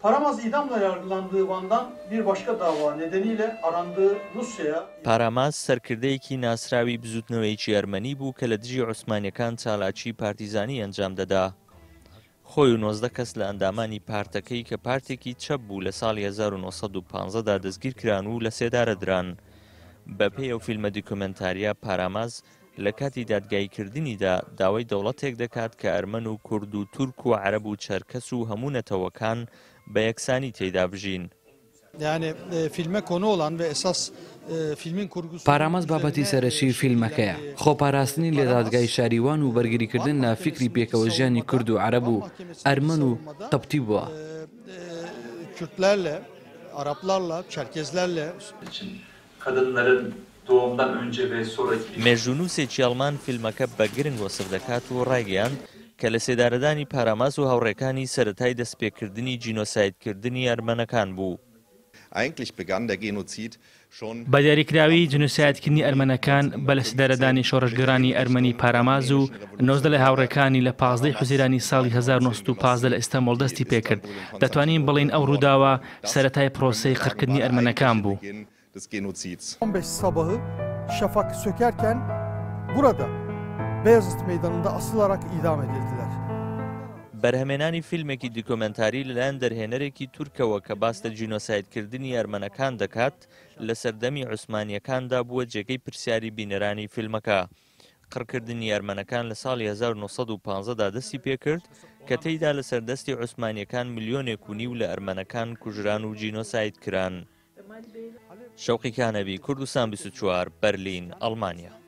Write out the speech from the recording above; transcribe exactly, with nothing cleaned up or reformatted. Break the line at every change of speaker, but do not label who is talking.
Paramaz idamla yargılandığı Van'dan bir başka dava nedeniyle arandığı Rusya'ya...
پاراماز سەرکردەیەکی ناسراوی بزوتنەوەیکی ئەرمەنی بوو کە لە دژی عوسمانیەکان چالاکی پارتیزانی ئەنجام دەدا. خۆی و نۆزدە کەس لە ئەندامانی پارتەکەی کە پارتێکی چەپ بوو لە ساڵی هەزار و نۆسەد و پانزەدا دەستگیر کران و لە سێدارە دران. بەپێی ئەو فیلمە دیکۆمنتاریە پاراماز لە کاتی دادگایکردنیدا داوای دەوڵەتێک دەکات کە ئەرمەن و کورد و تورک و عەرەب و چەرکەس و هەموو نەتەوەکان بە یەکسانی تێیدا بژین.
Yani e, filme konu olan ve esas e, filmin kurgusu...
پاراماز بابەتی سەرەکی فیلمەکەیە. خۆپاراستنی لە دادگای شاریوان و بەرگریکردن لە فیکری پێکەوە ژیانی کورد و عەرەب و ئەرمەن و قەبتی بووە.
Kürtlerle, Araplarla, Çerkezlerle...
Kadınların doğumdan önce ve sonraki...
مێژوونووسێکی ئەڵمان فیلمەکە بە گرنگ وەسف دەکات و ڕایگەیاند کە لە سێدارەدانی پاراماز و هاوڕێکانی سەرەتای دەستپێکردنی جینۆسایدکردنی ئەرمەنەکان بوو.
بە دیاریکراوی جنوسایدکردنی ئەرمەنەکان بە لە سێدارەدانی شۆڕشگەرانی ئەرمەنی پاراماز و نۆزدە لە هاوڕێکانی لە پازدەی حوزەیرانی ساڵی هەزار و نۆسەد و پانزدە لە ئیستانبوڵ دەستی پێکرد. دەتوانین بڵین ئەو ڕووداوە سەرەتای پرۆسەی قڕکردنی ئەرمەنەکان بوو.
on beş sabahı şafak sökerken burada Beyazıt Meydanı'nda asılarak idam edildiler.
بەرهەمێنانی فیلمێکی دیکۆمنتاری لەلایەن دەرهێنەرێکی تورکەوە کە باس لە جینۆسایدکردنی ئەرمەنەکان دەکات لە سەردەمی عوسمانیەکاندا بووە جێگەی پرسیاری بینەرانی فیلمەکە. قڕکردنی ئەرمەنەکان لە ساڵی هەزار و نۆسەد و پانزەدا دەستی پێکرد کە تێیدا لە سەردەستی عوسمانیەکان ملیۆنێک و نیو لە ئەرمەنەکان کوژران و جینۆساید کران. شەوقی کانەبی، کوردستان بیست و چوار، بەرلین، ئەڵمانیا.